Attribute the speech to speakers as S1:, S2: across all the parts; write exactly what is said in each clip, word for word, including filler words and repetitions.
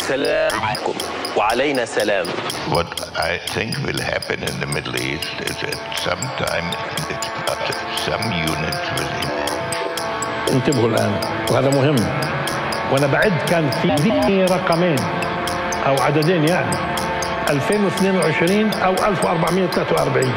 S1: سلامكم وعلينا سلام.
S2: What I think will happen in the Middle East is that sometime some units will emerge.
S3: انتبهوا الآن وهذا مهم، وأنا بعد كان في رقمين أو عددين يعني ألفين واثنين وعشرين أو ألف وأربعمائة وثلاثة وأربعين.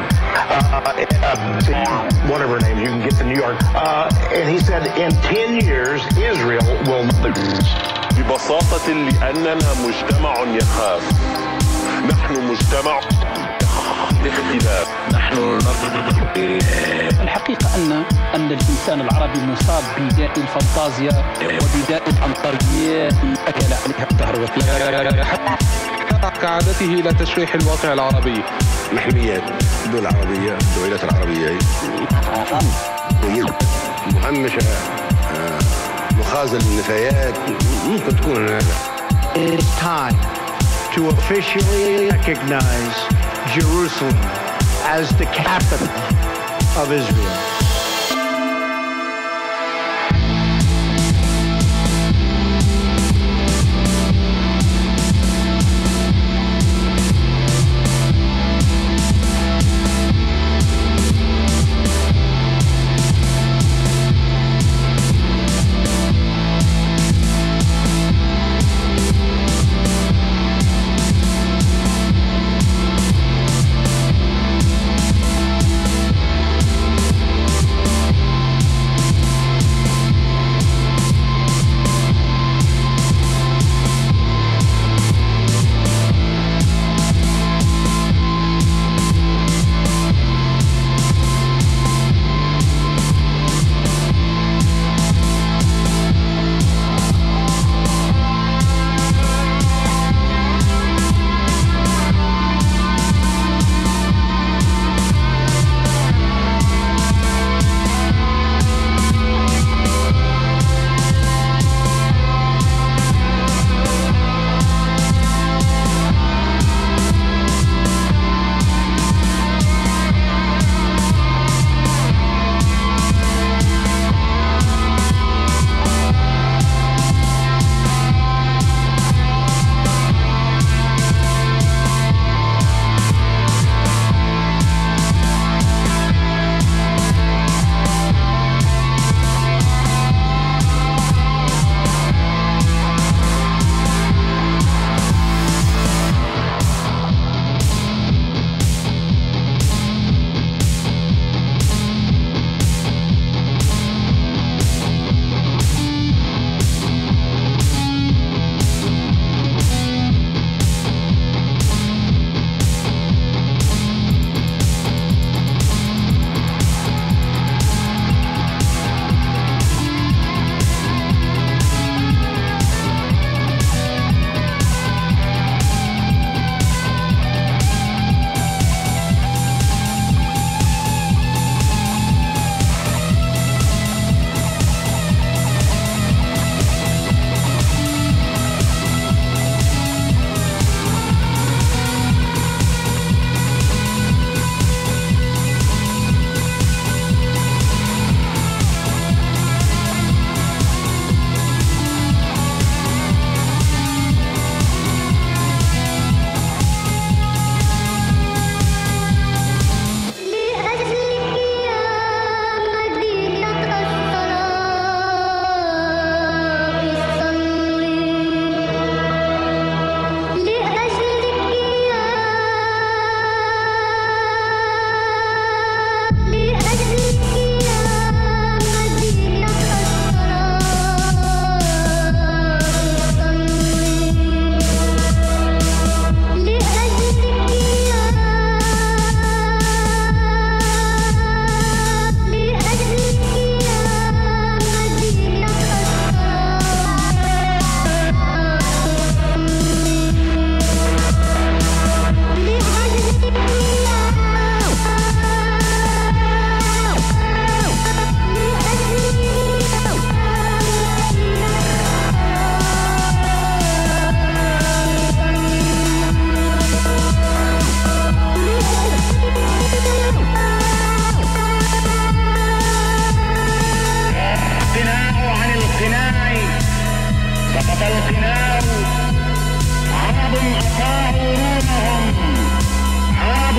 S4: One of her names, you can get to New York. Uh, and he said in ten years, Israel will...
S5: ببساطة لأننا مجتمع يخاف. نحن مجتمع الاختلاف. نحن
S6: الحقيقة أن أن الإنسان العربي مصاب بداء الفانتازيا وبداء العنصريات أكل عليها الدهر
S7: كعادته إلى تشريح الواقع العربي.
S8: محميات الدول العربية، الدولات العربية مهمشة، مخازن النفايات، ممكن تكون هذا.
S9: It's time to officially recognize Jerusalem as the capital of Israel.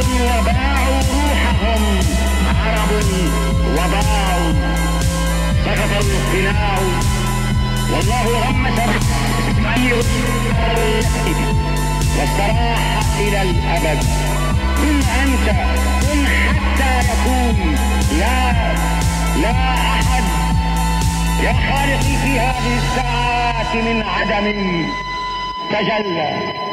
S4: وباعوا روحهم، عرب وباعوا، سقط الاقتناع، والله غمس بعير واستراح إلى الأبد. كن أنت، كن حتى يكون. لا لا أحد يا خالقي في هذه الساعات من عدم تجلى.